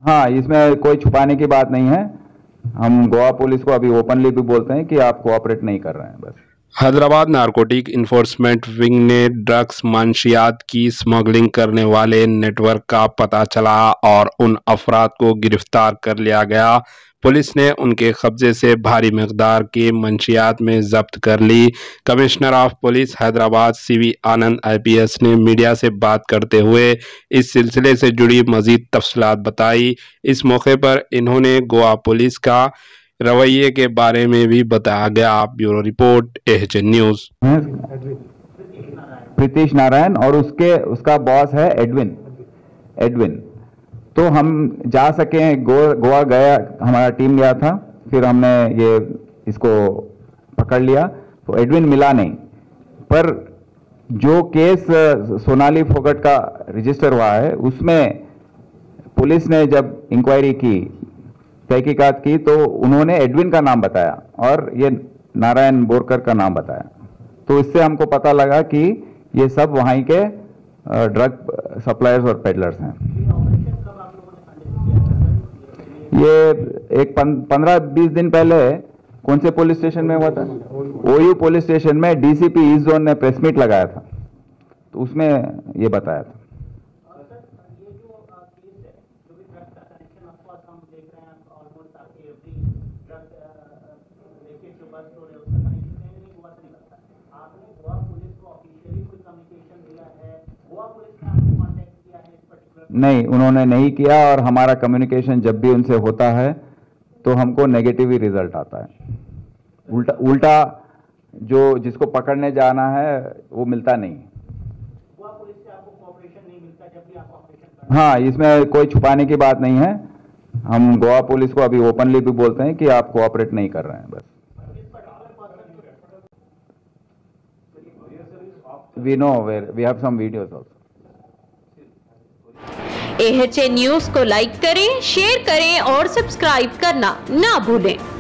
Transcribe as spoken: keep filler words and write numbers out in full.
हाँ, इसमें कोई छुपाने की बात नहीं है। हम गोवा पुलिस को अभी ओपनली भी बोलते हैं कि आप कोऑपरेट नहीं कर रहे हैं। बस हैदराबाद नारकोटिक इन्फोर्समेंट विंग ने ड्रग्स मंशियात की स्मगलिंग करने वाले नेटवर्क का पता चला और उन अफराद को गिरफ्तार कर लिया गया। पुलिस ने उनके कब्जे से भारी मिकदार के मंशियात में जब्त कर ली। Commissioner of police Hyderabad CV Anand IPS ने मीडिया से बात करते हुए इस सिलसिले से जुड़ी मजीद तफसीलात बताई। इस मौके पर इन्होंने गोवा पुलिस का रवैये के बारे में भी बताया गया। Bureau report AHN news. Pritish Narayan और उसके उसका बॉस है एडविन एडविन तो हम जा सके गो, गोवा गया, हमारा टीम गया था, फिर हमने ये इसको पकड़ लिया तो एडविन मिला नहीं। पर जो केस सोनाली फोगट का रजिस्टर हुआ है उसमें पुलिस ने जब इंक्वायरी की, तहकीकात की, तो उन्होंने एडविन का नाम बताया और ये नारायण बोरकर का नाम बताया। तो इससे हमको पता लगा कि ये सब वहाँ के ड्रग सप्लायर्स और पेडलर्स हैं। ये एक पंद्रह बीस दिन पहले कौन से पुलिस स्टेशन में हुआ था? ओयू पुलिस स्टेशन में डीसीपी ईस्ट जोन ने प्रेस मीट लगाया था, तो उसमें ये बताया था। नहीं, उन्होंने नहीं किया और हमारा कम्युनिकेशन जब भी उनसे होता है तो हमको नेगेटिव ही रिजल्ट आता है। उल्टा उल्टा जो जिसको पकड़ने जाना है वो मिलता नहीं। गोवा पुलिस से आपको कोऑपरेशन नहीं मिलता जब भी आप ऑपरेशन करते हैं? हाँ, इसमें कोई छुपाने की बात नहीं है। हम गोवा पुलिस को अभी ओपनली भी बोलते हैं कि आप कोऑपरेट नहीं कर रहे हैं। बस we know where we have some videos also. AHN news को लाइक करें, शेयर करें और सब्सक्राइब करना ना भूलें।